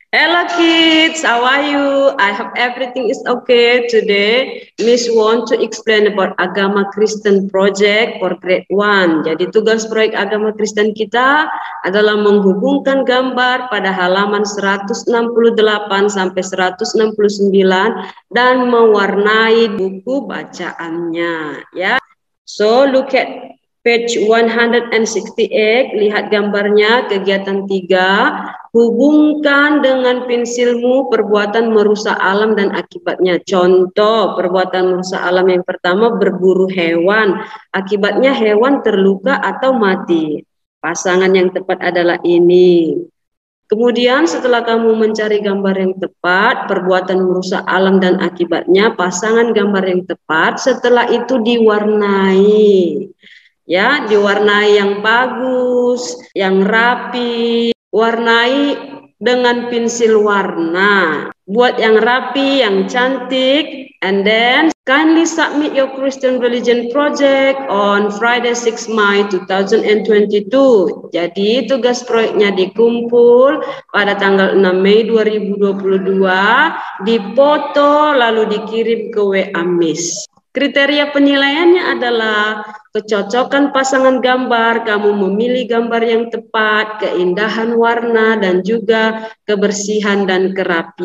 Hello kids, how are you? I hope everything is okay. Today, Miss want to explain about Agama Kristen Project for grade 1. Jadi tugas proyek Agama Kristen kita adalah menghubungkan gambar pada halaman 168 sampai 169 dan mewarnai buku bacaannya, ya. So, look at page 168, lihat gambarnya kegiatan 3. Hubungkan dengan pensilmu perbuatan merusak alam dan akibatnya. Contoh perbuatan merusak alam yang pertama, berburu hewan. Akibatnya hewan terluka atau mati. Pasangan yang tepat adalah ini. Kemudian setelah kamu mencari gambar yang tepat, perbuatan merusak alam dan akibatnya, pasangan gambar yang tepat, setelah itu diwarnai. Ya, diwarnai yang bagus, yang rapi. Warnai dengan pensil warna. Buat yang rapi, yang cantik. And then kindly submit your Christian religion project on Friday 6 May 2022. Jadi tugas proyeknya dikumpul pada tanggal 6 Mei 2022, dipoto lalu dikirim ke WA Miss. Kriteria penilaiannya adalah kecocokan pasangan gambar, kamu memilih gambar yang tepat, keindahan warna, dan juga kebersihan dan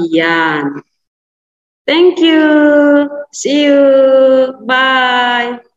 kerapian. Thank you. See you. Bye.